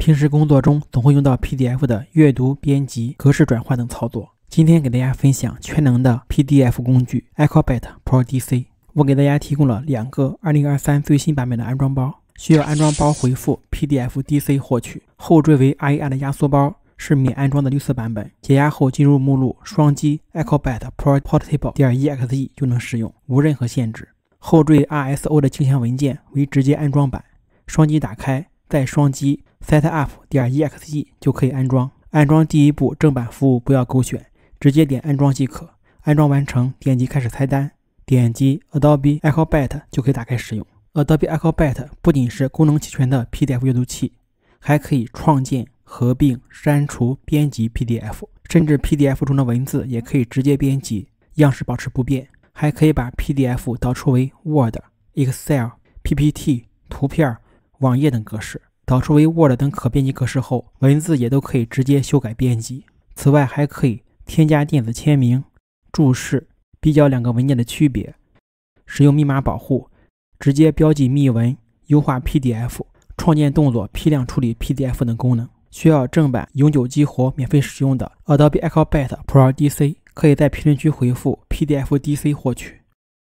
平时工作中总会用到 PDF 的阅读、编辑、格式转换等操作。今天给大家分享全能的 PDF 工具 Acrobat Pro DC。我给大家提供了2个2023最新版本的安装包，需要安装包回复 PDF DC 获取，后缀为 IE 的压缩包是免安装的绿色版本，解压后进入目录双击 Acrobat Pro Portable.exe 就能使用，无任何限制。后缀 RSO 的镜像文件为直接安装版，双击打开，再双击 Setup.exe 就可以安装。安装第一步正版服务不要勾选，直接点安装即可。安装完成，点击开始菜单，点击 Adobe Acrobat 就可以打开使用。Adobe Acrobat 不仅是功能齐全的 PDF 阅读器，还可以创建、合并、删除、编辑 PDF， 甚至 PDF 中的文字也可以直接编辑，样式保持不变。还可以把 PDF 导出为 Word、Excel、PPT、图片、网页等格式。导出为 Word 等可编辑格式后，文字也都可以直接修改编辑。此外，还可以添加电子签名、注释、比较2个文件的区别，使用密码保护，直接标记密文、优化 PDF、创建动作、批量处理 PDF 等功能。需要正版永久激活免费使用的 Adobe Acrobat Pro DC， 可以在评论区回复 PDF DC 获取。